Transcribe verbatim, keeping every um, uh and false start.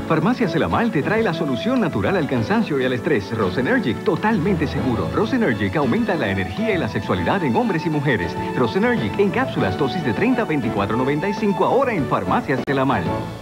Farmacias El Amal te trae la solución natural al cansancio y al estrés. Rosenergic, totalmente seguro. Rosenergic aumenta la energía y la sexualidad en hombres y mujeres. Rosenergic en cápsulas, dosis de treinta a veinticuatro noventa y cinco ahora en Farmacias El Amal.